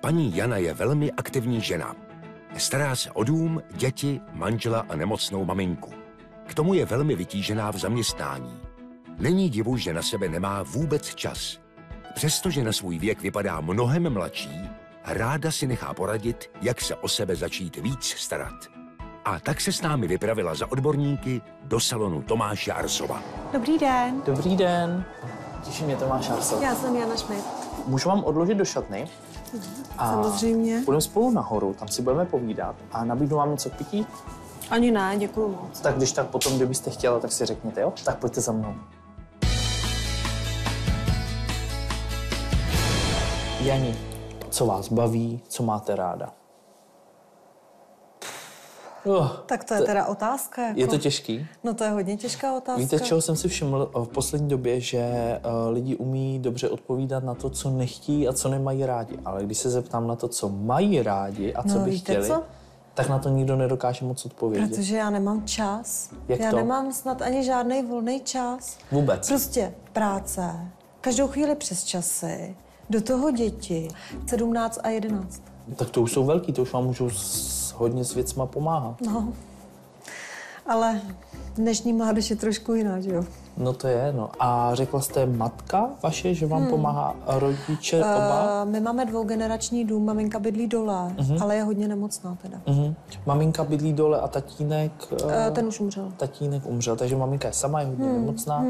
Paní Jana je velmi aktivní žena. Stará se o dům, děti, manžela a nemocnou maminku. K tomu je velmi vytížená v zaměstnání. Není divu, že na sebe nemá vůbec čas. Přestože na svůj věk vypadá mnohem mladší, ráda si nechá poradit, jak se o sebe začít víc starat. A tak se s námi vypravila za odborníky do salonu Tomáše Arsova. Dobrý den. Dobrý den. Těší mě Tomáš Arsov. Já jsem Jana Schmidt. Můžu vám odložit do šatny? Samozřejmě. Půjdeme spolu nahoru, tam si budeme povídat a nabídnu vám něco k pití? Ani ne, děkuju moc. Tak když tak potom, kdybyste chtěla, tak si řekněte, jo? Tak pojďte za mnou. Jani, co vás baví, co máte ráda? Tak to je teda otázka. Jako... Je to těžký? No to je hodně těžká otázka. Víte, čeho jsem si všiml v poslední době, že lidi umí dobře odpovídat na to, co nechtí a co nemají rádi. Ale když se zeptám na to, co mají rádi a co by chtěli, tak na to nikdo nedokáže moc odpovědět. Protože já nemám čas. Jak já to? nemám snad ani žádný volný čas. Vůbec? Prostě práce, každou chvíli přes časy, do toho děti, 17 a 11. Tak to už jsou velký, to už vám můžou hodně s věcma pomáhat. No, ale dnešní mládež je trošku jiná, že jo? No to je, no. A řekla jste matka vaše, že vám pomáhá rodiče oba? My máme dvougenerační dům, maminka bydlí dole, ale je hodně nemocná teda. Maminka bydlí dole a tatínek? Ten už umřel. Tatínek umřel, takže maminka je sama, je hodně nemocná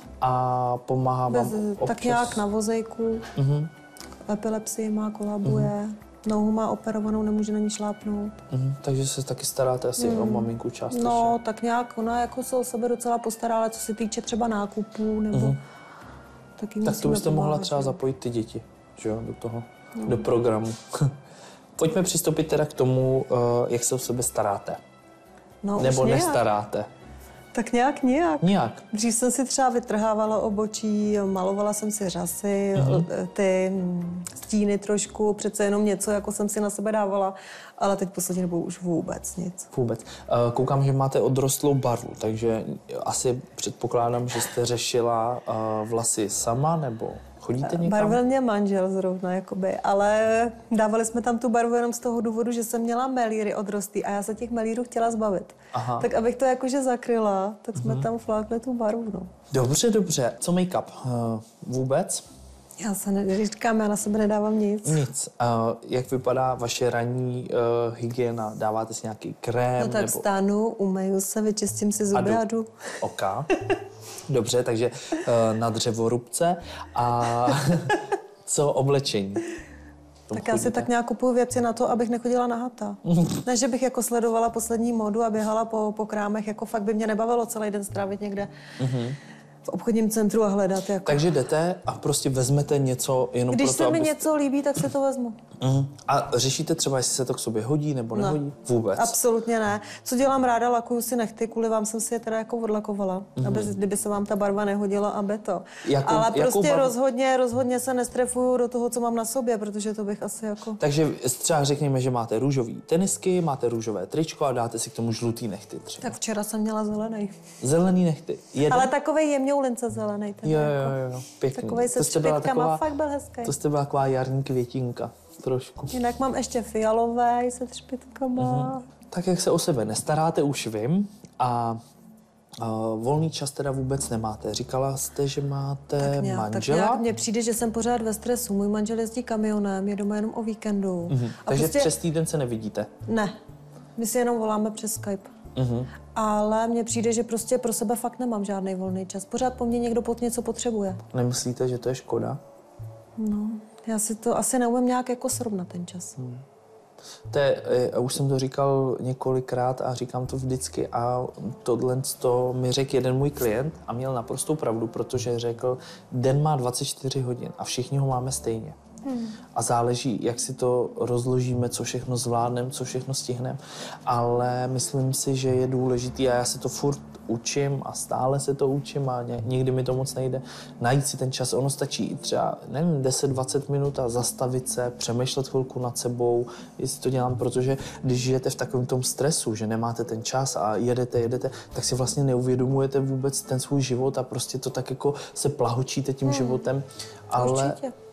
a pomáhá vám občas? Tak nějak na vozejku, epilepsii má, kolabuje. Nohu má operovanou, nemůže na ní šlápnout. Takže se taky staráte asi o maminku částečně. No, tak nějak ona jako se o sebe docela postará, ale co se týče třeba nákupů nebo taky tak to byste mohla třeba zapojit ty děti, že jo, do toho, do programu. Pojďme přistoupit teda k tomu, jak se o sebe staráte. No, nebo nestaráte. Tak nějak. Nějak. Dřív jsem si třeba vytrhávala obočí, malovala jsem si řasy, ty stíny trošku, přece jenom něco, jako jsem si na sebe dávala, ale teď poslední dobou už vůbec nic. Vůbec. Koukám, že máte odrostlou barvu, takže asi předpokládám, že jste řešila vlasy sama, nebo chodíte někam? Barvil mě manžel zrovna, jakoby, ale dávali jsme tam tu barvu jenom z toho důvodu, že jsem měla melíry odrostlý a já se těch melírů chtěla zbavit. Aha. Tak abych to jakože zakryla, tak jsme tam flákli tu barvu, no. Dobře. Co make-up? Vůbec? Já se říkám, já na sebe nedávám nic. Nic. Jak vypadá vaše ranní hygiena? Dáváte si nějaký krém? No tak nebo... vstanu, umeju se, vyčistím si zuby a jdu. OK. Dobře, takže na dřevorubce. A co oblečení? Tak já si tak nějak kupuju věci na to, abych nechodila nahata. Ne, že bych jako sledovala poslední módu a běhala po krámech, jako fakt by mě nebavilo celý den strávit někde v obchodním centru a hledat. Jako. Takže jdete a prostě vezmete něco jenom Když proto, se mi něco líbí, tak si to vezmu. A řešíte třeba, jestli se to k sobě hodí nebo nehodí? Vůbec? Absolutně ne. Co dělám ráda, lakuju si nechty, kvůli vám jsem si je teda jako odlakovala, aby, kdyby se vám ta barva nehodila, aby to. Ale prostě rozhodně se nestrefuju do toho, co mám na sobě, protože to bych asi jako... Takže třeba řekněme, že máte růžový tenisky, máte růžové tričko a dáte si k tomu žlutý nechty třeba. Tak včera jsem měla zelený. Zelený nechty. Ale takovej jemňoulince zelený. Jo, pěkný. Takovej se špitkama, fakt byl hezký. To jste byla taková jarní květinka. Trošku. Jinak mám ještě fialové se třpitkama. Tak jak se o sebe nestaráte, už vím. A volný čas teda vůbec nemáte. Říkala jste, že máte manžela? Tak nějak mně přijde, že jsem pořád ve stresu. Můj manžel jezdí kamionem, je doma jenom o víkendu. Takže prostě... přes týden se nevidíte? Ne. My si jenom voláme přes Skype. Ale mně přijde, že prostě pro sebe fakt nemám žádný volný čas. Pořád po mně někdo něco potřebuje. Nemyslíte, že to je škoda? No, já si to asi neumím nějak jako srovnat ten čas. Už jsem to říkal několikrát a říkám to vždycky a tohle mi řekl jeden můj klient a měl naprostou pravdu, protože řekl, den má 24 hodin a všichni ho máme stejně. A záleží, jak si to rozložíme, co všechno zvládneme, co všechno stihneme. Ale myslím si, že je důležitý a já se to furt učím a stále se to učím a někdy mi to moc nejde. Najít si ten čas, ono stačí třeba, nevím, 10-20 minut a zastavit se, přemýšlet chvilku nad sebou, jestli to dělám, protože když žijete v takovém tom stresu, že nemáte ten čas a jedete, tak si vlastně neuvědomujete vůbec ten svůj život a prostě to tak jako se plahočíte tím životem. Ale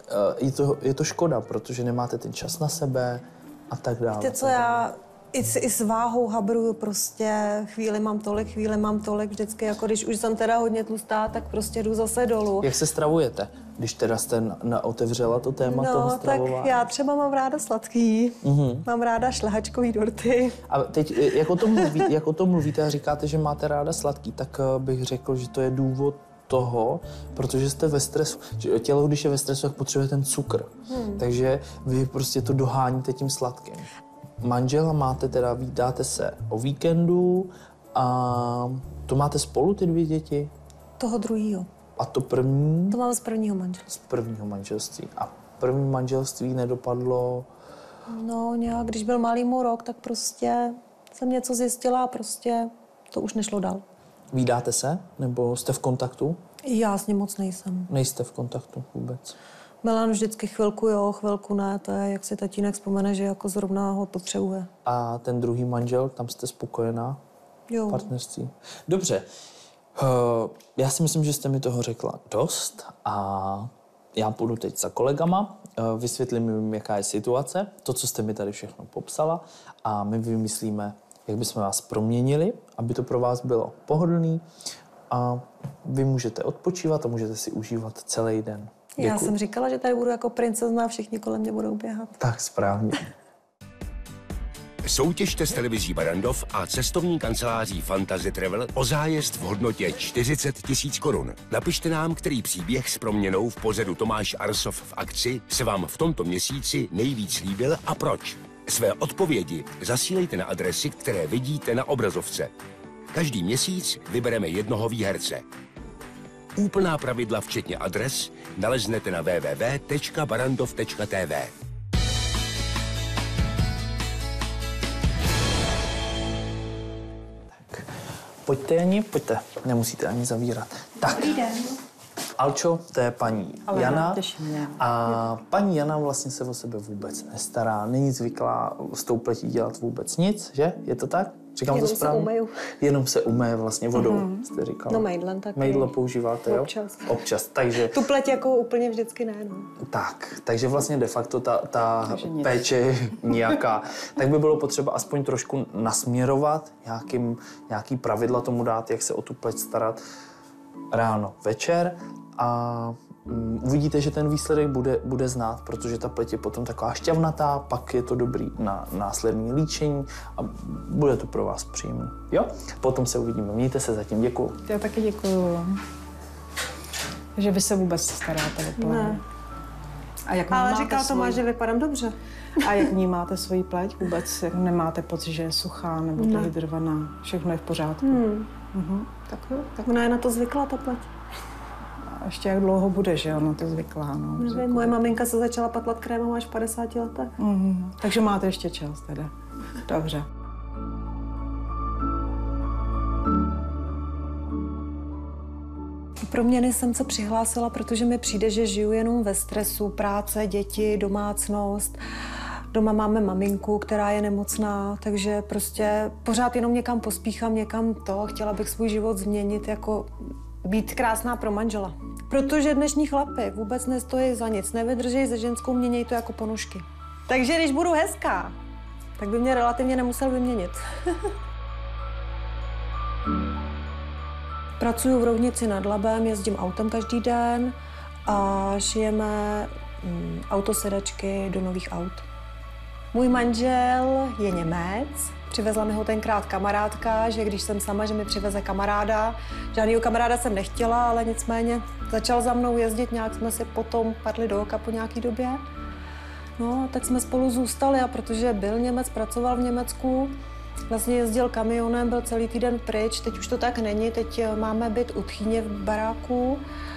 je to škoda, protože nemáte ten čas na sebe a tak dále. Víte co, já i s váhou habruju prostě, chvíli mám tolik, vždycky, jako když už jsem teda hodně tlustá, tak prostě jdu zase dolů. Jak se stravujete, když teda jste otevřela to téma toho stravování? Tak já třeba mám ráda sladký, mám ráda šlehačkový dorty. A teď, jak o tom mluvíte a říkáte, že máte ráda sladký, tak bych řekl, že to je důvod toho, protože jste ve stresu. Tělo, když je ve stresu, tak potřebuje ten cukr. Takže vy prostě to doháníte tím sladkým. Manžela máte teda, vídáte se o víkendu a to máte spolu ty 2 děti? Toho druhýho. A to první? To mám z prvního manželství. Z prvního manželství. A první manželství nedopadlo? No nějak, když byl malýmu rok, tak prostě jsem něco zjistila a prostě to už nešlo dál. Vídáte se? Nebo jste v kontaktu? Já s ním moc nejsem. Nejste v kontaktu vůbec? Milan vždycky chvilku jo, chvilku ne, to je, jak si tatínek vzpomene, že jako zrovna ho potřebuje. A ten druhý manžel, tam jste spokojená? Jo. Partnerství. Dobře. Já si myslím, že jste mi toho řekla dost a já půjdu teď za kolegama, vysvětlím jim, jaká je situace, to, co jste mi tady všechno popsala a my vymyslíme, jak bychom vás proměnili, aby to pro vás bylo pohodlný a vy můžete odpočívat a můžete si užívat celý den. Děkuji. Já jsem říkala, že tady budu jako princezna a všichni kolem mě budou běhat. Tak správně. Soutěžte s televizí Barrandov a cestovní kanceláří Fantasy Travel o zájezd v hodnotě 40 000 korun. Napište nám, který příběh s proměnou v pořadu Tomáš Arsov v akci se vám v tomto měsíci nejvíc líbil a proč. Své odpovědi zasílejte na adresy, které vidíte na obrazovce. Každý měsíc vybereme jednoho výherce. Úplná pravidla včetně adres naleznete na www.barrandov.tv. Pojďte, Jani, pojďte. Nemusíte ani zavírat. Tak. Dobrý den. Alčo, to je paní Jana. Mě. A paní Jana vlastně se o sebe vůbec nestará. Není zvyklá s tou pletí dělat vůbec nic, že? Je to tak? Říkám Jenom to správně? se umeju. Jenom se umeje vlastně vodou, jste říkala. No mejdlem taky. Mejdlo používáte, jo? Občas. Občas, takže... Tu pleť jako úplně vždycky ne, no. Tak, takže vlastně de facto ta péče je nějaká. Tak by bylo potřeba aspoň trošku nasměrovat, nějaký pravidla tomu dát, jak se o tu pleť starat ráno, večer a uvidíte, že ten výsledek bude znát, protože ta pleť je potom taková šťavnatá, pak je to dobrý na následné líčení a bude to pro vás příjemný. Jo? Potom se uvidíme. Mějte se zatím. Děkuju. Já taky děkuju. Že vy se vůbec staráte o pleť. Ne. A jak Ale říkal Tomáš, že vypadám dobře. A jak vnímáte svoji pleť vůbec? Jak nemáte pocit, že je suchá nebo dehydrovaná? Všechno je v pořádku? Tak jo. Tak Ona je na to zvyklá, ta pleť. a ještě jak dlouho bude, že ona to zvyklá. No. Nevím, moje maminka se začala patlat krémem až v 50 letech. Takže máte ještě čas teda. Dobře. Pro měny jsem se přihlásila, protože mi přijde, že žiju jenom ve stresu, práce, děti, domácnost. Doma máme maminku, která je nemocná, takže prostě pořád jenom někam pospíchám, někam to. Chtěla bych svůj život změnit, jako být krásná pro manžela. Protože dnešní chlapy vůbec nestojí za nic, nevydrží se ženskou, měnějí to jako ponožky. Takže když budu hezká, tak by mě relativně nemusel vyměnit. Pracuji v Roudnici nad Labem, jezdím autem každý den a šijeme autosedačky do nových aut. Můj manžel je Němec, přivezla mi ho tenkrát kamarádka, že když jsem sama, že mi přiveze kamaráda. Žádnýho kamaráda jsem nechtěla, ale nicméně začal za mnou jezdit, nějak jsme si potom padli do oka po nějaký době. No, tak jsme spolu zůstali a protože byl Němec, pracoval v Německu, vlastně jezdil kamionem, byl celý týden pryč, teď už to tak není, teď máme byt u tchýně v baráku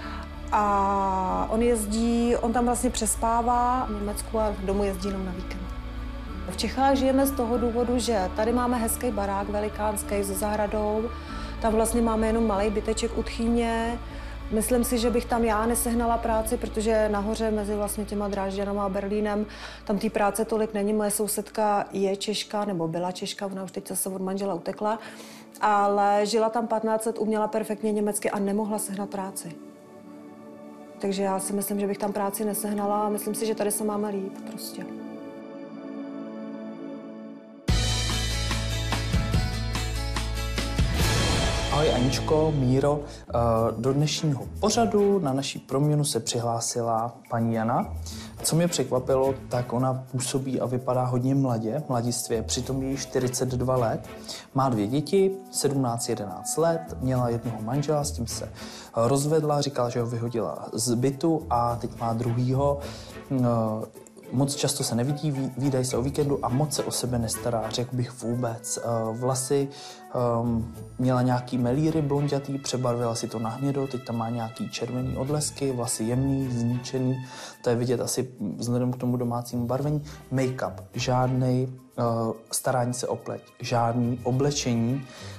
a on tam vlastně přespává v Německu a domů jezdí jenom na víkend. V Čechách žijeme z toho důvodu, že tady máme hezký barák, velikánský se zahradou, tam vlastně máme jenom malý byteček u tchýně. Myslím si, že bych tam já nesehnala práci, protože nahoře mezi vlastně těma Drážďanama a Berlínem tam té práce tolik není. Moje sousedka je Češka, nebo byla Češka, ona už teď zase od manžela utekla, ale žila tam 15 let, uměla perfektně německy a nemohla sehnat práci. takže já si myslím, že bych tam práci nesehnala a myslím si, že tady se máme líp prostě. Ahoj Aničko, Míro, do dnešního pořadu na naší proměnu se přihlásila paní Jana. Co mě překvapilo, tak ona působí a vypadá hodně mladistvě, přitom je jí 42 let. Má 2 děti, 17-11 let, měla jednoho manžela, s tím se rozvedla, říkala, že ho vyhodila z bytu a teď má druhýho. Moc často se nevidí, vídají se o víkendu a moc se o sebe nestará, řekl bych vůbec. Vlasy měla nějaký melíry blondětý, přebarvila si to na hnědo, teď tam má nějaký červený odlesky, vlasy jemný, zničený, to je vidět asi vzhledem k tomu domácímu barvení. Make-up, žádnej, starání se o pleť, žádný oblečení.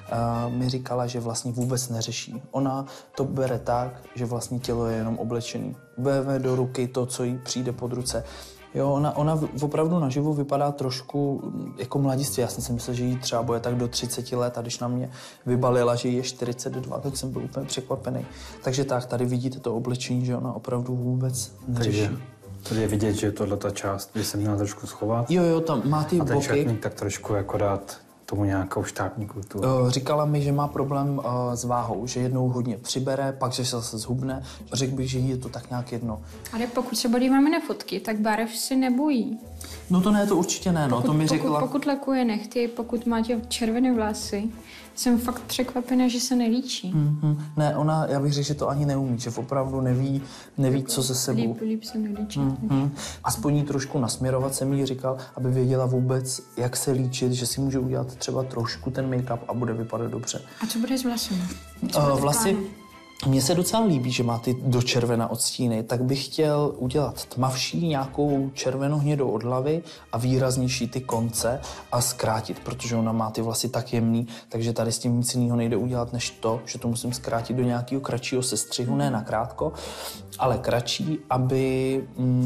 Mi říkala, že vlastně vůbec neřeší. Ona to bere tak, že vlastně tělo je jenom oblečený. Bere do ruky to, co jí přijde pod ruce. Jo, ona opravdu naživu vypadá trošku jako mladiství. Já jsem si myslel, že jí třeba bude tak do 30 let a když na mě vybalila, že jí je 42, tak jsem byl úplně překvapený. Takže tak, tady vidíte to oblečení, že ona opravdu vůbec neřeší. Tady je vidět, že tohleta část by se měla trošku schovat. Jo, tam má ty boky. A ten šatník tak trošku jako dát tomu nějakou štábní kulturu. Říkala mi, že má problém s váhou, že jednou hodně přibere, pak že se zase zhubne. Řekl bych, že jí je to tak nějak jedno. Ale pokud se podíváme na fotky, tak barev si nebojí. No to ne, to určitě ne, no, to mi řekla. Pokud lakuje nechty, pokud má červené vlasy, jsem fakt překvapená, že se nelíčí. Ne, ona, já bych řekl, že to ani neumí, že opravdu neví co se sebou. Líp se nelíčí. Aspoň jí trošku nasměrovat, jsem jí říkal, aby věděla vůbec, jak se líčit, že si může udělat třeba trošku ten make-up a bude vypadat dobře. A co bude s vlasem? Vlasy, mně se docela líbí, že má ty do červena odstíny, tak bych chtěl udělat tmavší, nějakou červeno-hnědou od hlavy a výraznější ty konce a zkrátit, protože ona má ty vlasy tak jemný, takže tady s tím nic jiného nejde udělat než to, že to musím zkrátit do nějakého kratšího sestřihu, ne nakrátko, ale kratší, aby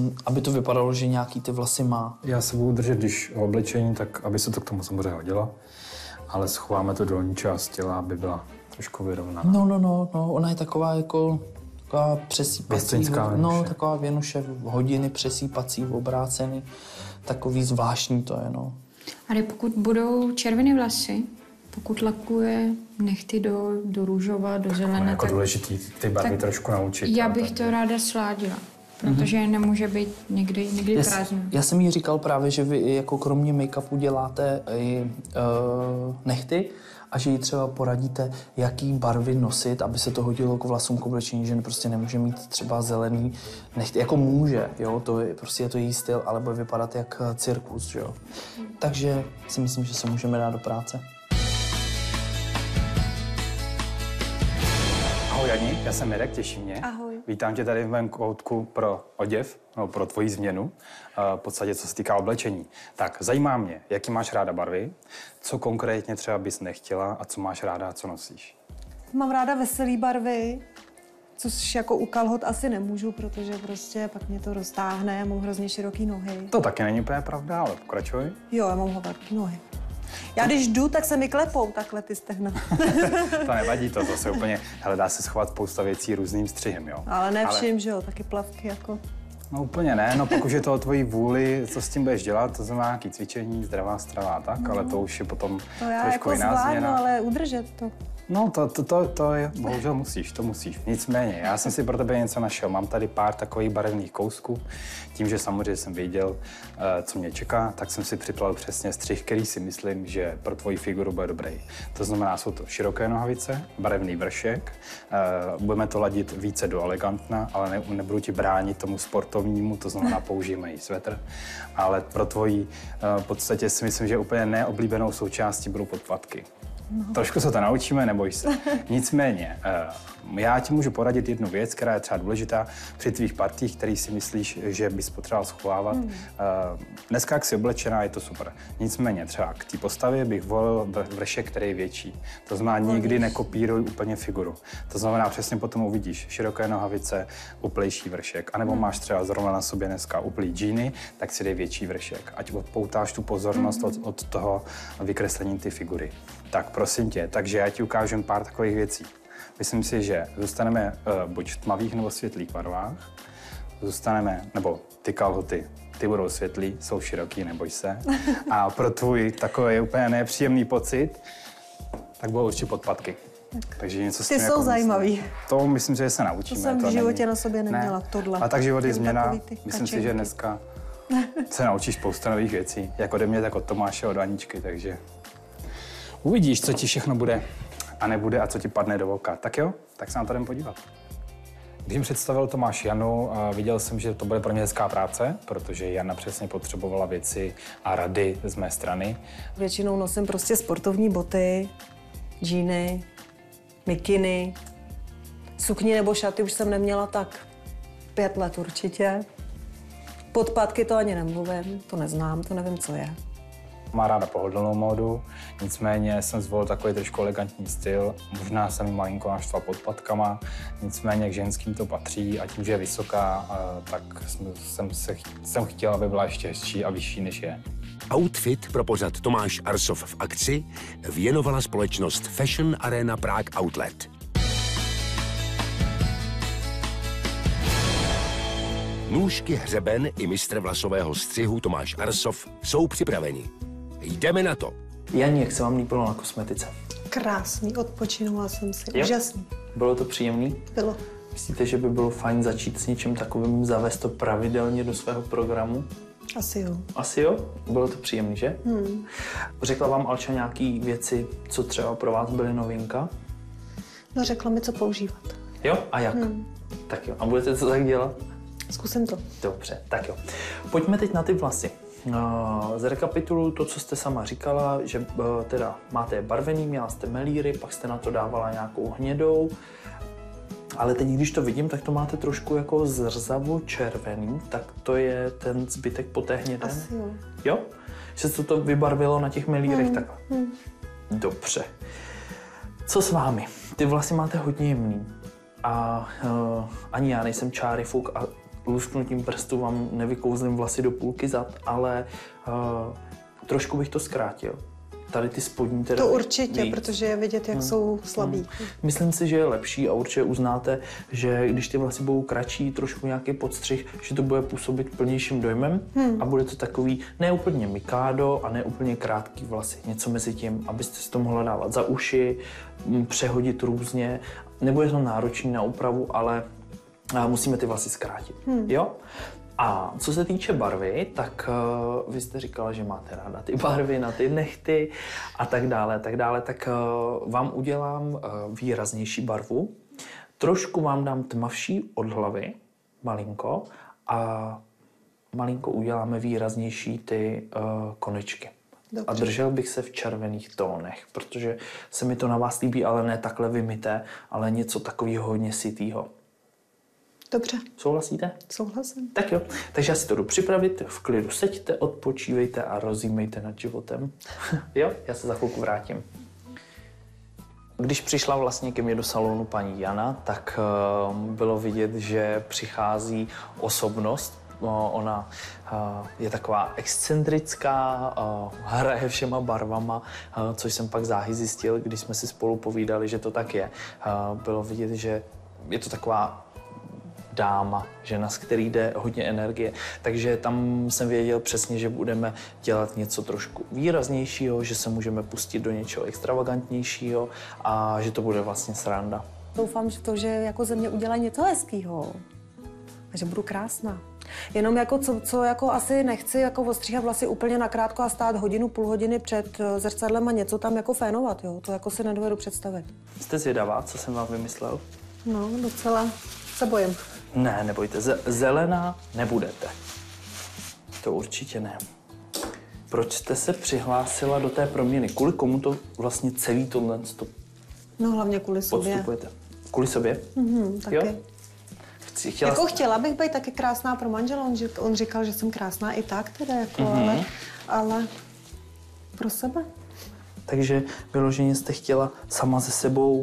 to vypadalo, že nějaký ty vlasy má. Já se budu držet, když o oblečení, tak aby se to k tomu samozřejmě hodilo, ale schováme to dolní část těla, aby byla trošku vyrovnaná. No, ona je taková jako taková přesýpací, taková Věnuše hodiny přesýpací, obrácený, takový zvláštní to je, no. Ale pokud budou červené vlasy, pokud lakuje nechty do růžova, do zelené, jako důležitý ty barvy trošku naučit. Já bych to ráda sládila, protože nemůže být někdy prázdný. Já jsem jí říkal právě, že vy jako kromě make-upu děláte i nechty, a že jí třeba poradíte, jaký barvy nosit, aby se to hodilo k vlasům, k oblečení, že prostě nemůže mít třeba zelený nechty, jako může, jo, to je, prostě je to její styl, ale bude vypadat jak cirkus, jo. Takže si myslím, že se můžeme dát do práce. Ahoj Jani, já jsem Mirek, těší mě. Ahoj. Vítám tě tady v mém koutku pro oděv, no, pro tvoji změnu, v podstatě co se týká oblečení. Tak, zajímá mě, jaký máš ráda barvy, co konkrétně třeba bys nechtěla a co máš ráda a co nosíš? Mám ráda veselý barvy, což jako u kalhot asi nemůžu, protože prostě pak mě to roztáhne, já mám hrozně široký nohy. To taky není úplně pravda, ale pokračuj. Jo, já mám velký nohy. Já když jdu, tak se mi klepou takhle ty stehna. To nevadí, to se úplně, hele, dá se schovat spousta věcí různým střihem, jo. Ale ne všim, že jo, taky plavky jako. No úplně ne, no pokud je to o tvojí vůli, co s tím budeš dělat, to znamená nějaký cvičení, zdravá strava a tak, ale to už je potom to já trošku jako jiná zvládnu, změna. ale udržet to. No, to je, bohužel musíš, to musíš. Nicméně, já jsem si pro tebe něco našel. Mám tady pár takových barevných kousků. Tím, že samozřejmě jsem věděl, co mě čeká, tak jsem si připlal přesně střih, který si myslím, že pro tvoji figuru bude dobrý. To znamená, jsou to široké nohavice, barevný vršek, budeme to ladit více do elegantna, ale nebudu ti bránit tomu sportovnímu, to znamená, použijeme i svetr. Ale pro tvoji v podstatě si myslím, že úplně neoblíbenou součástí budou podpatky. No. Trošku se to naučíme, neboj se. Nicméně, já ti můžu poradit jednu věc, která je třeba důležitá při tvých partích, který si myslíš, že bys potřeboval schovávat. Dneska, jak jsi oblečená, je to super. Nicméně, třeba k té postavě bych volil vršek, který je větší. To znamená, nikdy nekopíruj úplně figuru. To znamená, přesně potom uvidíš široké nohavice, uplejší vršek. A nebo máš třeba zrovna na sobě dneska uplý džíny, tak si dej větší vršek. Ať odpoutáš tu pozornost od toho vykreslení ty figury. Tak prosím tě, takže já ti ukážu pár takových věcí. Myslím si, že zůstaneme buď v tmavých nebo světlých barvách, zůstaneme, nebo ty kalhoty, ty budou světlý, jsou široký, neboj se. A pro tvůj takový úplně nepříjemný pocit, tak budou určitě podpatky. Takže něco s tím Ty jsou zajímavý. To myslím, že se naučíme. To jsem v životě na sobě neměla, tohle. A tak život je změna. Ty Myslím si, že dneska se naučíš spousta nových věcí. Jak ode mě, tak od Tomáše, od Aničky, takže uvidíš, co ti všechno bude a nebude a co ti padne do oka. Tak jo, tak se na to jdem podívat. Když mi představil Tomáš Janu, viděl jsem, že to bude pro mě hezká práce, protože Jana přesně potřebovala věci a rady z mé strany. Většinou nosím prostě sportovní boty, džíny, mikiny, sukni nebo šaty už jsem neměla tak 5 let určitě. Podpatky to ani nemluvím, to neznám, to nevím, co je. Má ráda pohodlnou módu, nicméně jsem zvolil takový trošku elegantní styl. Možná jsem ji malinko naštval podpatkama, nicméně k ženským to patří a tím, že je vysoká, tak jsem chtěl, aby byla ještě hezčí a vyšší, než je. Outfit pro pořad Tomáš Arsov v akci věnovala společnost Fashion Arena Prague Outlet. Nůžky, hřeben i mistr vlasového střihu Tomáš Arsov jsou připraveni. Jdeme na to. Janí, jak se vám líbilo na kosmetice? Krásný, odpočinula jsem si, Jo? úžasný. Bylo to příjemný? Bylo. Myslíte, že by bylo fajn začít s něčím takovým, zavést to pravidelně do svého programu? Asi jo. Asi jo? Bylo to příjemný, že? Řekla vám Alča nějaký věci, co třeba pro vás byly novinka? No řekla mi, co používat. Jo? A jak? Tak jo. A budete to tak dělat? Zkusím to. Dobře, tak jo. Pojďme teď na ty vlasy. Zrekapituluju to, co jste sama říkala, že teda máte je barvený, měla jste melíry, pak jste na to dávala nějakou hnědou. Ale teď, když to vidím, tak to máte trošku jako zrzavo-červený, tak to je ten zbytek po té hnědé? Asi jo. Jo? Že se to vybarvilo na těch melírech takhle? Dobře. Co s vámi? Ty vlasy máte hodně jemný. A ani já nejsem čárifuk a lusknutím prstu vám nevykouzlím vlasy do půlky zad, ale trošku bych to zkrátil. Tady ty spodní teda To určitě, víc. protože je vidět, jak jsou slabí. Myslím si, že je lepší a určitě uznáte, že když ty vlasy budou kratší, trošku nějaký podstřih, že to bude působit plnějším dojmem a bude to takový ne úplně mikádo a ne úplně krátký vlasy. Něco mezi tím, abyste si to mohla dávat za uši, přehodit různě. Nebude to náročný na úpravu, ale musíme ty vlasy zkrátit. Jo? A co se týče barvy, tak vy jste říkala, že máte ráda ty barvy na ty nehty a tak dále, tak vám udělám výraznější barvu. Trošku vám dám tmavší od hlavy, malinko, a malinko uděláme výraznější ty konečky. Dobře. A držel bych se v červených tónech, protože se mi to na vás líbí, ale ne takhle vymyté, ale něco takového hodně sytýho. Dobře, Souhlasíte? souhlasím. Tak jo, takže já si to jdu připravit, v klidu seďte, odpočívejte a rozjímejte nad životem. Jo, já se za chvilku vrátím. Když přišla vlastně ke mně do salonu paní Jana, tak bylo vidět, že přichází osobnost. Ona je taková excentrická, hraje všema barvama, což jsem pak záhy zjistil, když jsme si spolu povídali, že to tak je. Bylo vidět, že je to taková dáma, žena, z který jde hodně energie. Takže tam jsem věděl přesně, že budeme dělat něco trošku výraznějšího, že se můžeme pustit do něčeho extravagantnějšího a že to bude vlastně sranda. Doufám, že to, že jako ze mě udělají něco hezkýho. A že budu krásná. Jenom jako co jako asi nechci jako ostříhat vlasy úplně nakrátko a stát hodinu, půl hodiny před zrcadlem a něco tam jako fénovat, jo. To jako si nedovedu představit. Jste zvědavá, co jsem vám vymyslel? No, docela se bojím. Ne, nebojte, zelená nebudete. To určitě ne. Proč jste se přihlásila do té proměny? Kvůli komu to vlastně celý tohle No hlavně kvůli sobě. podstupujete? Kvůli sobě? Taky. Jo? Chtěla bych být taky krásná pro manžela. On říkal, že jsem krásná i tak teda, jako, ale pro sebe. Takže vyloženě jste chtěla sama se sebou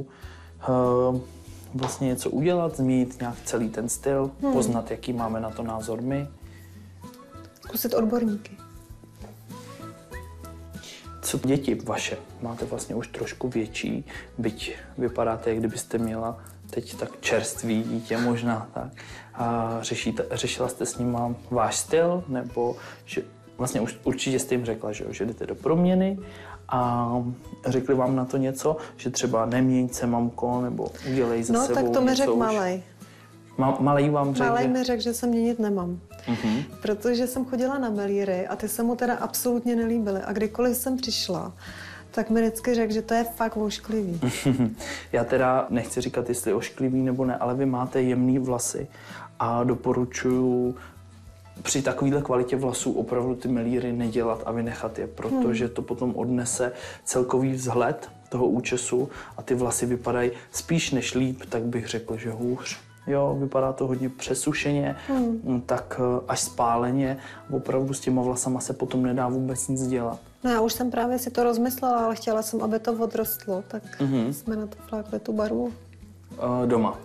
vlastně něco udělat, změnit nějak celý ten styl, poznat, jaký máme na to názor my. Zkusit odborníky. Co děti vaše? Máte vlastně už trošku větší, byť vypadáte, jak kdybyste měla teď tak čerstvý dítě možná, tak. A řešila jste s nima váš styl, nebo že vlastně už určitě jste jim řekla, že jdete do proměny a řekli vám na to něco, že třeba neměň se, mamko, nebo udělej za sebou. No tak to mi řekl malej. Malej vám řekl? Malej mi řekl, že se měnit nemám. Protože jsem chodila na melíry a ty se mu teda absolutně nelíbily. A kdykoliv jsem přišla, tak mi vždycky řekl, že to je fakt ošklivý. Já teda nechci říkat, jestli ošklivý nebo ne, ale vy máte jemný vlasy a doporučuji při takovéhle kvalitě vlasů opravdu ty melíry nedělat a vynechat je, protože to potom odnese celkový vzhled toho účesu a ty vlasy vypadají spíš než líp, tak bych řekl, že hůř. Jo, vypadá to hodně přesušeně, tak až spáleně. Opravdu s těma vlasama se potom nedá vůbec nic dělat. No já už jsem právě si to rozmyslela, ale chtěla jsem, aby to odrostlo, tak jsme na to flákli tu barvu. Doma.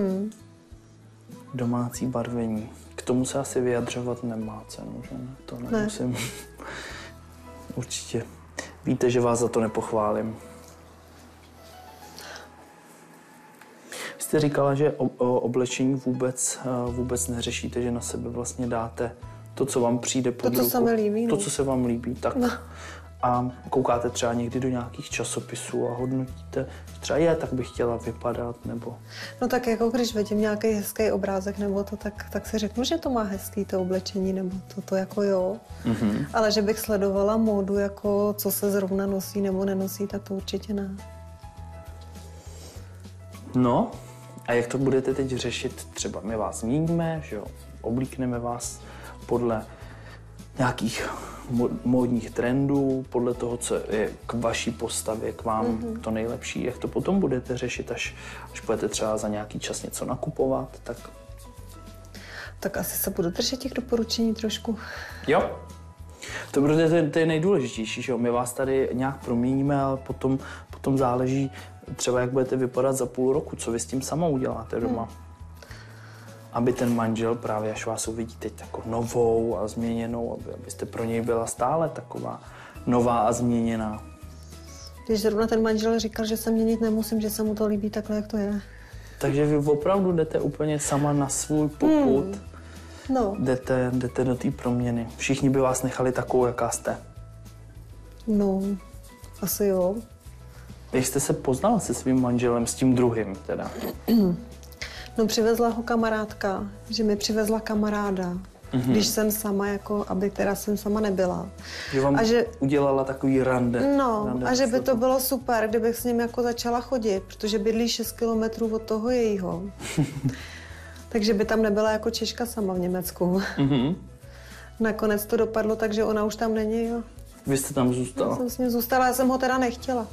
Domácí barvení. K tomu se asi vyjadřovat nemá cenu, že ne? To nemusím. Ne. Určitě. Víte, že vás za to nepochválím. Jste říkala, že oblečení vůbec neřešíte, že na sebe vlastně dáte to, co vám přijde pod ruku. To, co se mi líbí. To, co se vám líbí, tak. No. A koukáte třeba někdy do nějakých časopisů a hodnotíte, třeba tak bych chtěla vypadat, nebo... No tak jako když vidím nějaký hezký obrázek nebo to, tak si řeknu, že to má hezký to oblečení, nebo to jako jo. Ale že bych sledovala módu, jako co se zrovna nosí nebo nenosí, tak to určitě ne. No, a jak to budete teď řešit? Třeba my vás změníme, že jo, oblíkneme vás podle nějakých módních trendů, podle toho, co je k vaší postavě, k vám to nejlepší. Jak to potom budete řešit, až budete třeba za nějaký čas něco nakupovat, tak... Tak asi se budu držet těch doporučení trošku. Jo. To je nejdůležitější, že jo? My vás tady nějak proměníme, ale potom záleží třeba, jak budete vypadat za půl roku, co vy s tím sama uděláte doma. Aby ten manžel právě, až vás uvidí teď jako novou a změněnou, abyste pro něj byla stále taková nová a změněná. Když zrovna ten manžel říkal, že se měnit nemusím, že se mu to líbí takhle, jak to je. Takže vy opravdu jdete úplně sama na svůj popud. No. Jdete do té proměny. Všichni by vás nechali takovou, jaká jste. No, asi jo. Jak jste se poznala se svým manželem, s tím druhým teda? No přivezla ho kamarádka, že mi přivezla kamaráda, když jsem sama, jako, aby teda jsem sama nebyla. Že vám udělala takový rande. No, a že by to bylo super, kdybych s ním jako začala chodit, protože bydlí 6 kilometrů od toho jejího. Takže by tam nebyla jako Češka sama v Německu. Nakonec to dopadlo tak, že ona už tam není, jo. Vy jste tam zůstala? Já jsem s ním zůstala, já jsem ho teda nechtěla.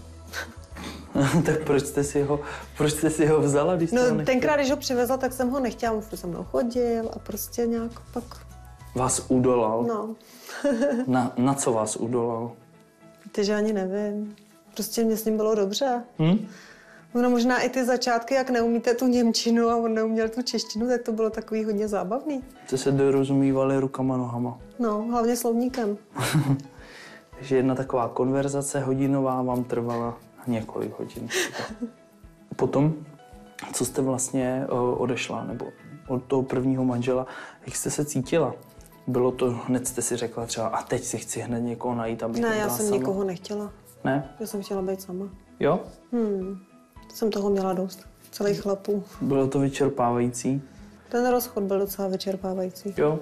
Tak proč jste si ho vzala, když jste ho nechtěla? Tenkrát, když ho přivezla, tak jsem ho nechtěla, on se mnou chodil a prostě nějak pak... Vás udolal? No. Na co vás udolal? Víte, že ani nevím. Prostě mě s ním bylo dobře. Ono možná i ty začátky, jak neumíte tu němčinu a on neuměl tu češtinu, tak to bylo takový hodně zábavný. Jste se dorozumívali rukama, nohama? No, hlavně slovníkem. Takže jedna taková konverzace hodinová vám trvala několik hodin. Potom, co jste vlastně odešla, nebo od toho prvního manžela, jak jste se cítila? Bylo to, hned jste si řekla třeba, a teď si chci hned někoho najít, abych byla sama? Ne, já jsem nikoho nechtěla. Ne? Já jsem chtěla být sama. Jo? Jsem toho měla dost, celých chlapů. Bylo to vyčerpávající? Ten rozchod byl docela vyčerpávající. Jo?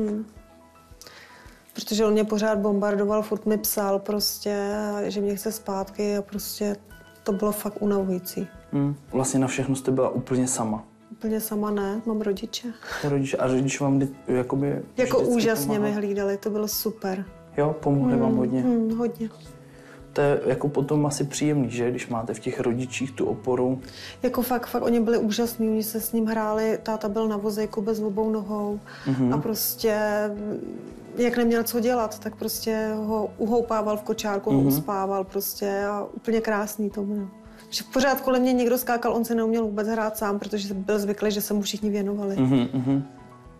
Protože on mě pořád bombardoval, furt mi psal prostě, že mě chce zpátky a prostě to bylo fakt unavující. Vlastně na všechno jste byla úplně sama? Úplně sama ne, mám rodiče. A rodiče vám jakoby jako úžasně pomáhali. Mi hlídali, to bylo super. Jo, pomohli vám hodně? Hodně. To je jako potom asi příjemný, že? Když máte v těch rodičích tu oporu. Jako fakt, oni byli úžasní, oni se s ním hráli, táta byl na vozejku bez obou nohou a prostě jak neměl co dělat, tak prostě ho uhoupával v kočárku, ho uspával prostě a úplně krásný to bylo. Že pořád kolem mě někdo skákal, on se neuměl vůbec hrát sám, protože byl zvyklý, že se mu všichni věnovali.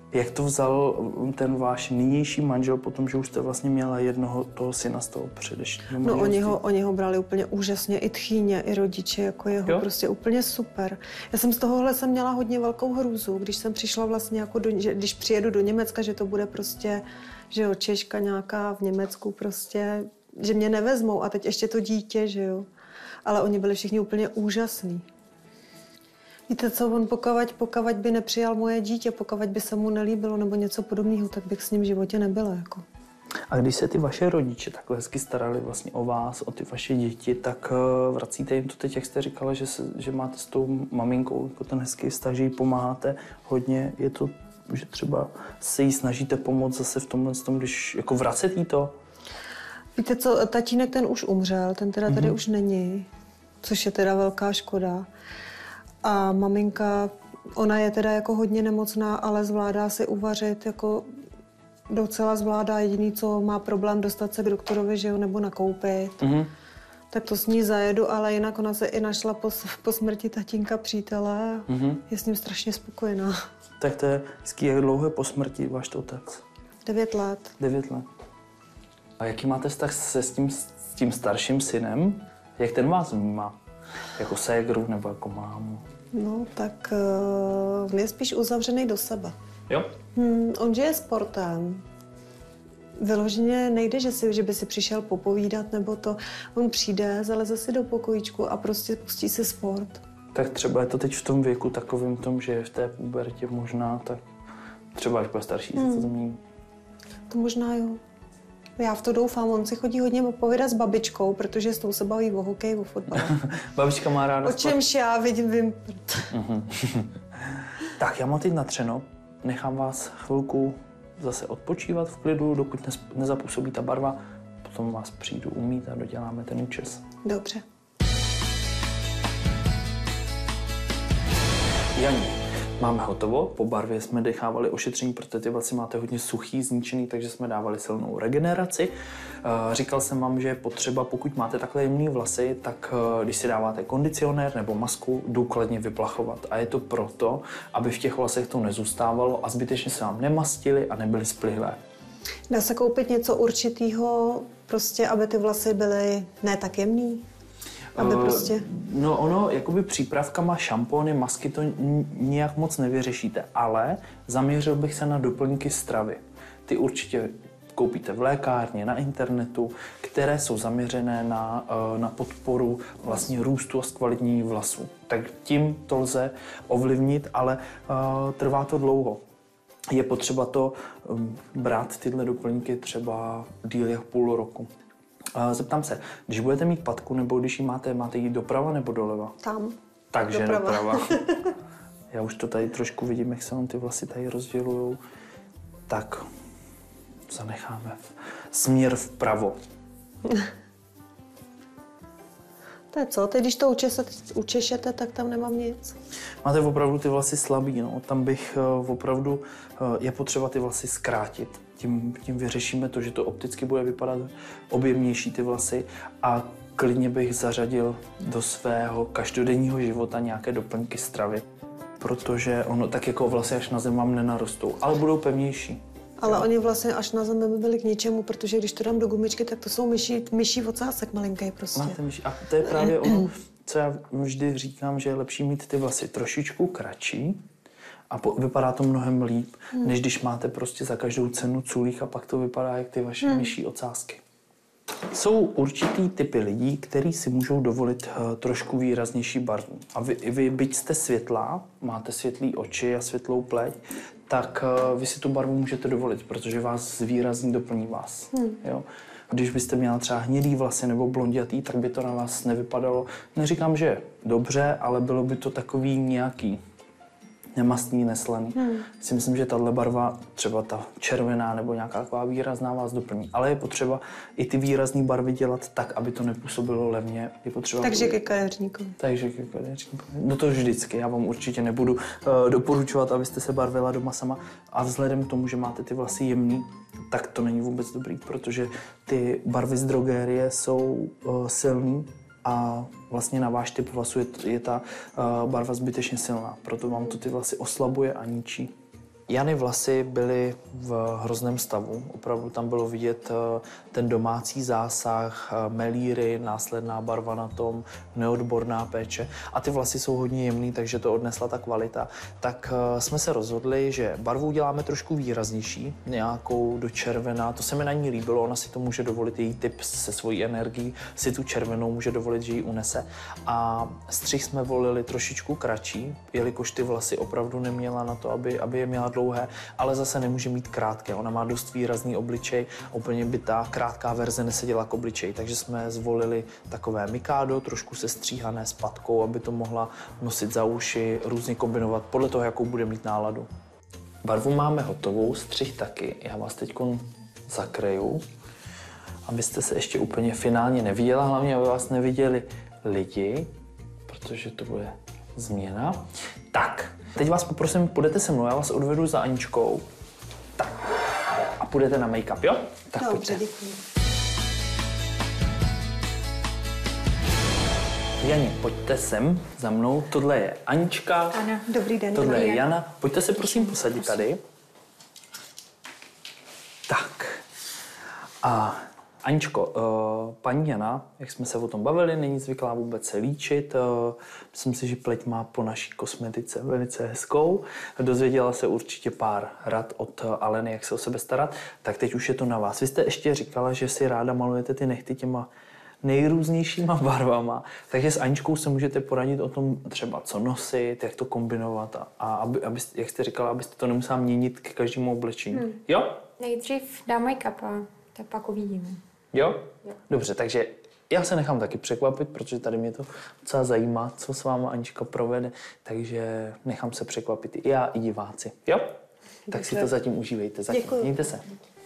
Jak to vzal ten váš nynější manžel po tom, že už jste vlastně měla jednoho toho syna z toho předešlého manželství? No oni ho brali úplně úžasně, i tchýně, i rodiče, jako jeho, jo? Prostě úplně super. Já jsem z tohohle měla hodně velkou hrůzu, když jsem přišla vlastně jako když přijedu do Německa, že to bude prostě, že jo, Češka nějaká v Německu prostě, že mě nevezmou a teď ještě to dítě, že jo. Ale oni byli všichni úplně úžasní. Víte co, on pokud by nepřijal moje dítě, pokud by se mu nelíbilo nebo něco podobného, tak bych s ním v životě nebyla. Jako. A když se ty vaše rodiče takhle hezky starali vlastně o vás, o ty vaše děti, tak vracíte jim to teď, jak jste říkala, že máte s tou maminkou jako ten hezký vztah, že jí pomáháte hodně. Je to, že třeba se jí snažíte pomoct zase v tomhle tom, když jako vracet jí to? Víte co, tatínek ten už umřel, ten teda tady už není, což je teda velká škoda. A maminka, ona je teda jako hodně nemocná, ale zvládá si uvařit, jako docela zvládá. Jediný, co má problém dostat se k doktorovi, že jo, nebo nakoupit. Tak to s ní zajedu, ale jinak ona se i našla po smrti tatínka přítele. Je s ním strašně spokojená. Tak to je hezký, jak dlouho je po smrti váš otec? 9 let. 9 let. A jaký máte vztah s tím starším synem? Jak ten vás vnímá? Jako ségru nebo jako mámu? No, tak on je spíš uzavřený do sebe. Jo? On žije sportem. Vyloženě nejde, že by si přišel popovídat nebo to. On přijde, zaleze si do pokojíčku a prostě pustí si sport. Tak třeba je to teď v tom věku takovým tom, že je v té pubertě možná, tak třeba až bude starší se to změní. To možná jo. Já v to doufám, on si chodí hodně povídat s babičkou, protože s tou se baví o hokeji, o fotbale. Babička má ráda o čemž já vím. Tak já mám teď natřeno, nechám vás chvilku zase odpočívat v klidu, dokud nezapůsobí ta barva, potom vás přijdu umýt a doděláme ten účes. Dobře. Janí, máme hotovo, po barvě jsme dechávali ošetření, protože ty vlasy máte hodně suchý, zničený, takže jsme dávali silnou regeneraci. Říkal jsem vám, že je potřeba, pokud máte takhle jemný vlasy, tak když si dáváte kondicionér nebo masku, důkladně vyplachovat. A je to proto, aby v těch vlasech to nezůstávalo a zbytečně se vám nemastily a nebyly splihlé. Dá se koupit něco určitého, prostě, aby ty vlasy byly ne tak jemný? Aby prostě... No ono, jakoby přípravkama, šampóny, masky to nijak moc nevyřešíte, ale zaměřil bych se na doplňky stravy. Ty určitě koupíte v lékárně, na internetu, které jsou zaměřené na podporu vlastně růstu a zkvalitnění vlasů. Tak tím to lze ovlivnit, ale trvá to dlouho. Je potřeba to brát tyhle doplňky třeba díl jak půl roku. Zeptám se, když budete mít patku nebo když ji máte jít doprava nebo doleva? Tam. Takže doprava. Já už to tady trošku vidím, jak se vám ty vlasy tady rozdělujou. Tak zanecháme směr vpravo. To je co? Teď když to učešete, tak tam nemám nic. Máte opravdu ty vlasy slabý, no. Tam bych opravdu, je potřeba ty vlasy zkrátit. Tím vyřešíme to, že to opticky bude vypadat objemnější ty vlasy a klidně bych zařadil do svého každodenního života nějaké doplňky stravy. Protože ono tak jako vlasy až na zem vám nenarostou, ale budou pevnější. Ale oni vlastně až na zem by byli k ničemu, protože když to dám do gumičky, tak to jsou myší ocásek malinký prostě. Máte myší. A to je právě ono, co já vždy říkám, že je lepší mít ty vlasy trošičku kratší a vypadá to mnohem líp, než když máte prostě za každou cenu culích a pak to vypadá jak ty vaše myší ocásky. Jsou určitý typy lidí, kteří si můžou dovolit trošku výraznější barvu. A vy byť jste světlá, máte světlé oči a světlou pleť, tak vy si tu barvu můžete dovolit, protože vás zvýrazní, doplní vás. Jo? Když byste měla třeba hnědý vlasy nebo blondětý, tak by to na vás nevypadalo. Neříkám, že dobře, ale bylo by to takový nějaký nemastný, neslaný. Si myslím, že tahle barva, třeba ta červená nebo nějaká taková výrazná, vás doplní. Ale je potřeba i ty výrazné barvy dělat tak, aby to nepůsobilo levně. Je potřeba Takže ke kadeřníkovi. Takže ke kadeřníkovi. No to vždycky. Já vám určitě nebudu doporučovat, abyste se barvila doma sama. A vzhledem k tomu, že máte ty vlasy jemný, tak to není vůbec dobrý, protože ty barvy z drogérie jsou silný. A vlastně na váš typ vlasu je ta barva zbytečně silná. Proto vám to ty vlasy oslabuje a ničí. Jany vlasy byly v hrozném stavu. Opravdu tam bylo vidět ten domácí zásah, melíry, následná barva na tom, neodborná péče. A ty vlasy jsou hodně jemný, takže to odnesla ta kvalita. Tak jsme se rozhodli, že barvu uděláme trošku výraznější, nějakou do červená. To se mi na ní líbilo, ona si to může dovolit, její typ se svojí energií si tu červenou může dovolit, že ji unese. A střih jsme volili trošičku kratší, jelikož ty vlasy opravdu neměla na to, aby je měla dlouhé, ale zase nemůže mít krátké. Ona má dost výrazný obličej, úplně by ta krátká verze neseděla k obličeji, takže jsme zvolili takové mikádo, trošku sestříhané s patkou, aby to mohla nosit za uši, různě kombinovat podle toho, jakou bude mít náladu. Barvu máme hotovou, střih taky. Já vás teď zakryju, abyste se ještě úplně finálně neviděla, hlavně aby vás neviděli lidi, protože to bude změna. Tak, teď vás poprosím, půjdete se mnou, já vás odvedu za Aničkou. Tak, a půjdete na make-up, jo? Tak dobře, pojďte. děkuji. Jani, pojďte sem za mnou. Tohle je Anička. Ano. Dobrý den. Tohle dobrý je den. Jana. Pojďte se prosím posadit tady. Tak. A Aničko, paní Jana, jak jsme se o tom bavili, není zvyklá vůbec se líčit. Myslím si, že pleť má po naší kosmetice velice hezkou. Dozvěděla se určitě pár rad od Aleny, jak se o sebe starat. Tak teď už je to na vás. Vy jste ještě říkala, že si ráda malujete ty nehty těma nejrůznějšíma barvama. Takže s Aničkou se můžete poradit o tom třeba, co nosit, jak to kombinovat a aby, jak jste říkala, abyste to nemusela měnit k každému oblečení. Jo? Nejdřív dám make-up a tak pak uvidíme. Jo? Dobře, takže já se nechám taky překvapit, protože tady mě to docela zajímá, co s váma Anička provede, takže nechám se překvapit i já, i diváci. Jo? Tak si to zatím užívejte. Zatím. Děkuju. Mějte se.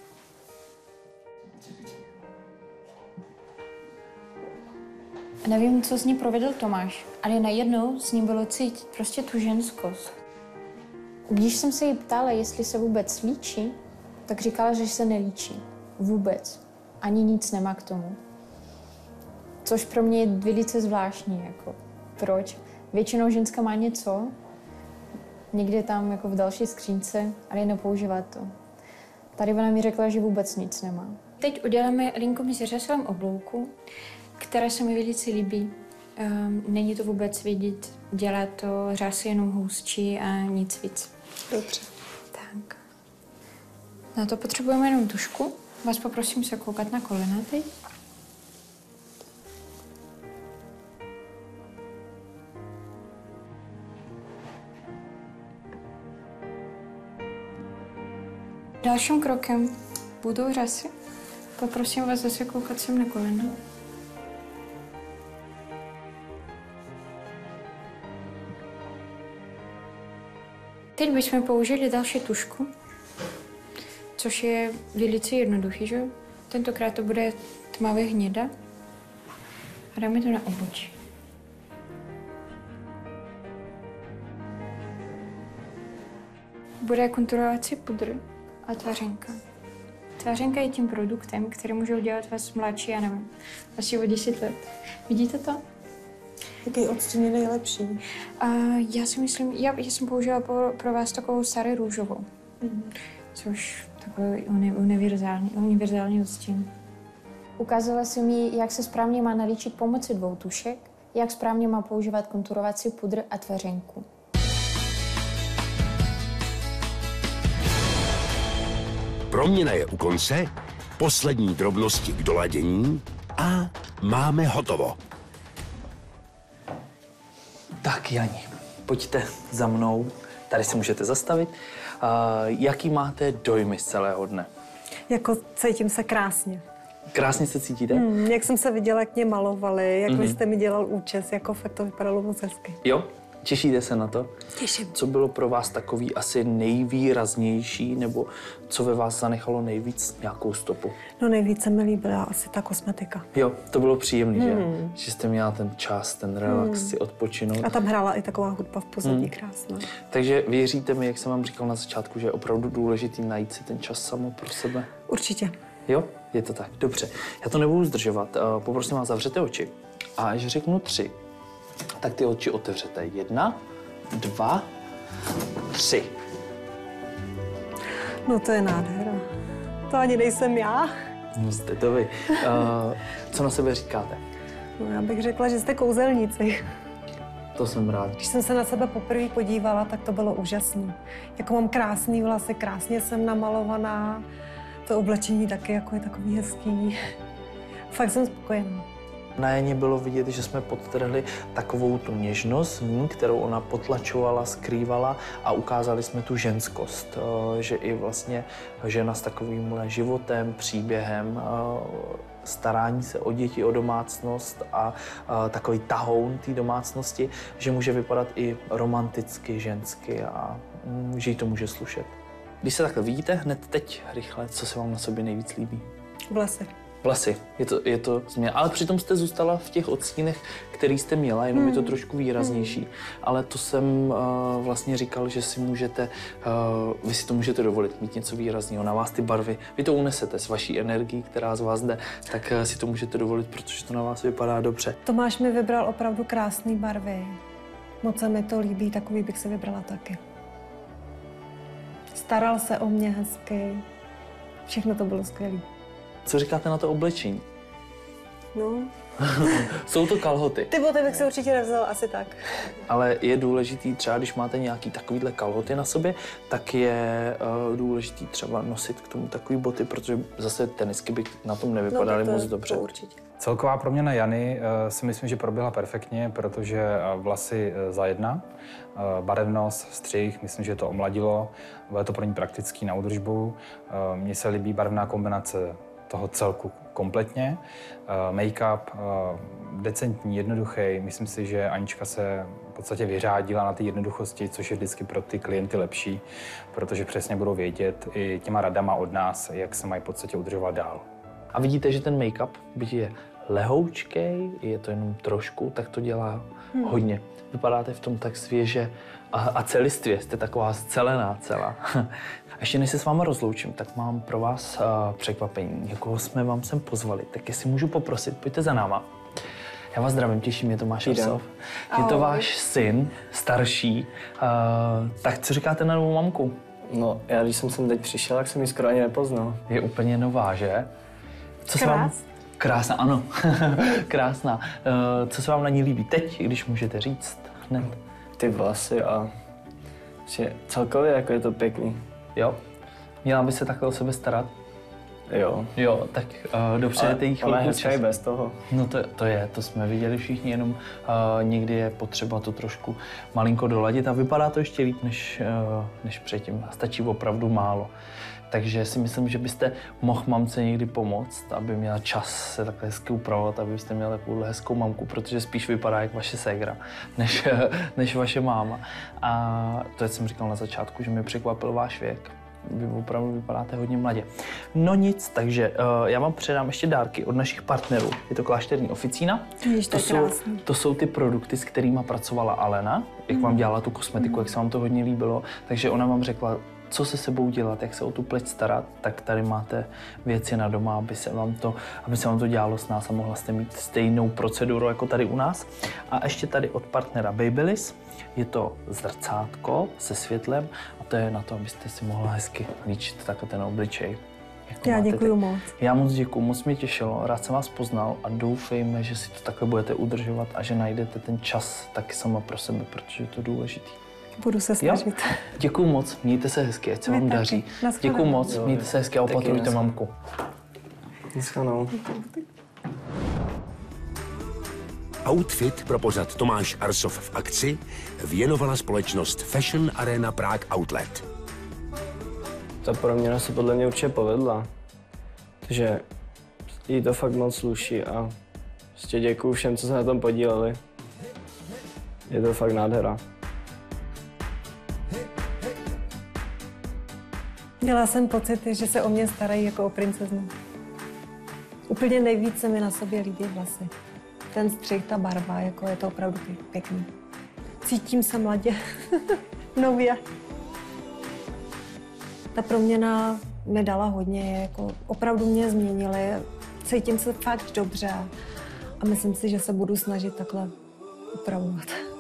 Nevím, co z ní provedl Tomáš, ale najednou z ní bylo cítit prostě tu ženskost. Když jsem se jí ptala, jestli se vůbec líčí, tak říkala, že se nelíčí. Vůbec. Ani nic nemá k tomu. Což pro mě je velice zvláštní. Jako. Proč? Většinou ženská má něco, někde tam jako v další skřínce, ale nepoužívá to. Tady ona mi řekla, že vůbec nic nemá. Teď uděláme linku mi řeselem oblouku, která se mi velice líbí. Není to vůbec vidět, dělá to řasy jenom hustší a nic víc. Dobře. Tak. Na to potřebujeme jenom tušku. Vás poprosím se koukat na kolena teď. Dalším krokem budou řasy. Poprosím vás zase koukat sem na kolena. Teď bychom použili další tušku, což je velice jednoduchý, že? Tentokrát to bude tmavě hněda a dáme to na obočí. Bude konturovací pudr a tvařenka. Tvařenka je tím produktem, který může udělat vás mladší, já nevím, asi o 10 let. Vidíte to? Jaký odstín je nejlepší? Já si myslím, já jsem použila pro vás takovou starou růžovou, což takový univerzální odstín. Ukázala jsem jí, jak se správně má nalíčit pomocí 2 tušek, jak správně má používat konturovací pudr a tvařenku. Proměna je u konce, poslední drobnosti k doladění a máme hotovo. Tak, Jani, pojďte za mnou. Tady se můžete zastavit. Jaký máte dojmy z celého dne? Jako cítím se krásně. Krásně se cítíte? Jak jsem se viděla, jak mě malovali, jak vy jste mi dělal účes, jako fakt to vypadalo moc hezky. Jo? Těšíte se na to? Těším. Co bylo pro vás takový asi nejvýraznější, nebo co ve vás zanechalo nejvíc nějakou stopu? No nejvíce mi líbila asi ta kosmetika. Jo, to bylo příjemné, že? Že jste měla ten čas, ten relax si odpočinout. A tam hrála i taková hudba v pozadí krásná. Takže věříte mi, jak jsem vám říkal na začátku, že je opravdu důležitý najít si ten čas samo pro sebe? Určitě. Jo, je to tak. Dobře, já to nebudu zdržovat. Poprosím vás, zavřete oči. A až řeknu 3, tak ty oči otevřete. 1, 2, 3. No to je nádhera. To ani nejsem já. No jste to vy. Co na sebe říkáte? No, já bych řekla, že jste kouzelníci. To jsem rád. Když jsem se na sebe poprvé podívala, tak to bylo úžasné. Jako mám krásný vlasy, krásně jsem namalovaná. To oblečení taky jako je takový hezký. Fakt jsem spokojená. Na Janě bylo vidět, že jsme podtrhli takovou tu něžnost, kterou ona potlačovala, skrývala a ukázali jsme tu ženskost. Že i vlastně žena s takovýmhle životem, příběhem, starání se o děti, o domácnost a takový tahoun té domácnosti, že může vypadat i romanticky, žensky a že jí to může slušet. Když se takhle vidíte, hned teď rychle, co se vám na sobě nejvíc líbí? Vlasy. Vlasy, je to změna. Ale přitom jste zůstala v těch odstínech, který jste měla, jenom je to trošku výraznější. Ale to jsem vlastně říkal, že si můžete, vy si to můžete dovolit, mít něco výrazného. Na vás ty barvy, vy to unesete s vaší energií, která z vás jde, tak si to můžete dovolit, protože to na vás vypadá dobře. Tomáš mi vybral opravdu krásné barvy. Moc se mi to líbí, takový bych si vybrala taky. Staral se o mě hezky. Všechno to bylo skvělé. Co říkáte na to oblečení? No. Jsou to kalhoty. Ty boty bych si určitě nevzala, asi tak. Ale je důležitý třeba, když máte nějaký takovýhle kalhoty na sobě, tak je důležitý třeba nosit k tomu takový boty, protože zase tenisky by na tom nevypadaly moc dobře. To určitě. Celková proměna Jany si myslím, že proběhla perfektně, protože vlasy za jedna, barevnost, střih, myslím, že to omladilo, bylo to pro ní praktický na údržbu. Mně se líbí barevná kombinace toho celku kompletně. Make-up decentní, jednoduchý. Myslím si, že Anička se v podstatě vyřádila na té jednoduchosti, což je vždycky pro ty klienty lepší, protože přesně budou vědět i těma radama od nás, jak se mají v podstatě udržovat dál. A vidíte, že ten make-up, byť je lehoučkej, je to jenom trošku, tak to dělá hodně. Vypadáte v tom tak svěže a celistvě, jste taková zcelená celá. Ještě než se s váma rozloučím, tak mám pro vás překvapení. Někoho jsme vám sem pozvali, tak jestli můžu poprosit, pojďte za náma. Já vás zdravím, těší mě Tomáš Arsov. Je to váš syn, starší. Tak co říkáte na novou mamku? No, já když jsem sem teď přišel, tak jsem ji skoro ani nepoznal. Je úplně nová, že? Co se vám... Krásná, ano. Krásná. Co se vám na ní líbí teď, když můžete říct hned? Ty vlasy a že celkově jako je to pěkný. Jo? Měla by se takhle o sebe starat? Jo. Jo, tak dopřejete jí chvilku. Ale hezčí bez toho. No to jsme viděli všichni, jenom někdy je potřeba to trošku malinko doladit a vypadá to ještě líp než předtím. Stačí opravdu málo. Takže si myslím, že byste mohl mamce někdy pomoct, aby měla čas se takhle hezky upravovat, abyste měli takovou hezkou mamku, protože spíš vypadá jak vaše ségra, než vaše máma. A to jsem říkal na začátku, že mě překvapil váš věk. Vy opravdu vypadáte hodně mladě. No nic, takže já vám předám ještě dárky od našich partnerů. Je to Klášterní oficína. To jsou ty produkty, s kterými pracovala Alena, jak vám dělala tu kosmetiku, jak se vám to hodně líbilo. Takže ona vám řekla, co se sebou dělat, jak se o tu pleť starat, tak tady máte věci na doma, aby se vám to dělalo s nás a mohla jste mít stejnou proceduru jako tady u nás. A ještě tady od partnera Babyliss je to zrcátko se světlem a to je na to, abyste si mohla hezky líčit takhle ten obličej. Já děkuju moc. Já moc děkuju, moc mě těšilo, rád jsem vás poznal a doufejme, že si to takhle budete udržovat a že najdete ten čas taky sama pro sebe, protože je to důležitý. Budu se snažit. Děkuju moc, mějte se hezky, ať se vám daří. Děkuju moc, mějte se hezky a opatrujte mamku. Naschledanou. Outfit pro pořad Tomáš Arsov v akci věnovala společnost Fashion Arena Prague Outlet. Ta proměna se podle mě určitě povedla. Takže jí to fakt moc sluší a prostě děkuju všem, co se na tom podíleli. Je to fakt nádhera. Měla jsem pocit, že se o mě starají jako o princeznu. Úplně nejvíc se mi na sobě líbí vlasy. Ten střih, ta barva, jako je to opravdu pěkný. Cítím se mladě, nově. Ta proměna mi dala hodně, jako opravdu mě změnily. Cítím se fakt dobře a myslím si, že se budu snažit takhle upravovat.